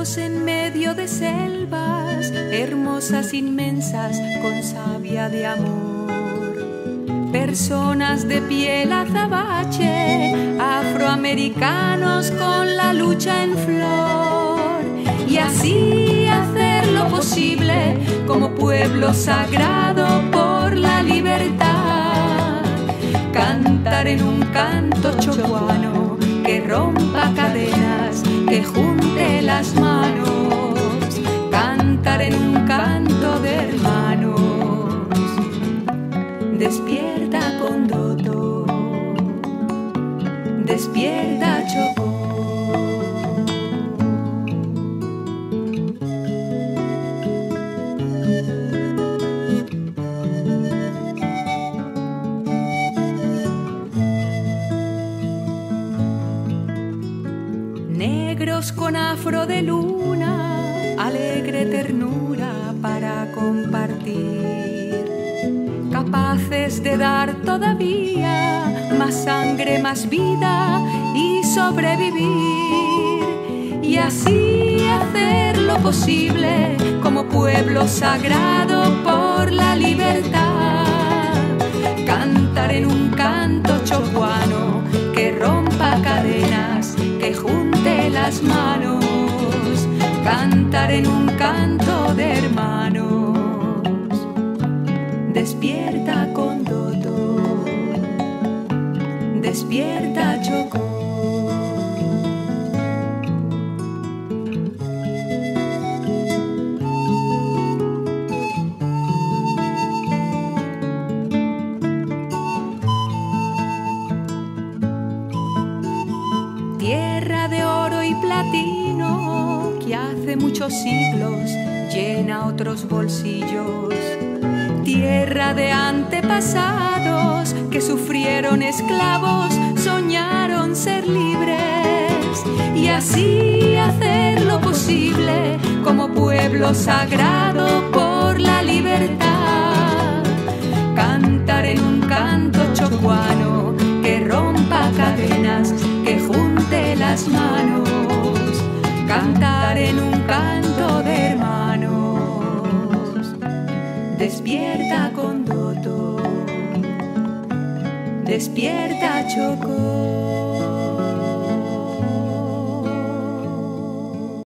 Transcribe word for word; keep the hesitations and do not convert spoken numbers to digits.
Caminamos en medio de selvas hermosas, inmensas, con savia de amor. Personas de piel azabache, afroamericanos con la lucha en flor. Y así hacer lo posible como pueblo sagrado por la libertad. Cantar en un canto chocuano que rompa cadenas, que junte las manos, cantar en un canto de hermanos. Despierta Condoto, despierta Chocó. Negros con afro de luna, alegre ternura para compartir, capaces de dar todavía más sangre, más vida y sobrevivir. Y así hacer lo posible como pueblo sagrado por la libertad. Cantar en un canto chocuano que rompa cadenas, que junte las manos, cantar en un canto de hermanos. Despierta Condoto, despierta Chocó. Tierra de oro y platino que hace muchos siglos llena otros bolsillos. Tierra de antepasados que sufrieron esclavos, soñaron ser libres. Y así hacer lo posible como pueblo sagrado por la libertad. Cantar en un canto chocuano que rompa cadenas, que junte las manos, cantar en un canto de hermanos. Despierta Condoto, despierta Chocó.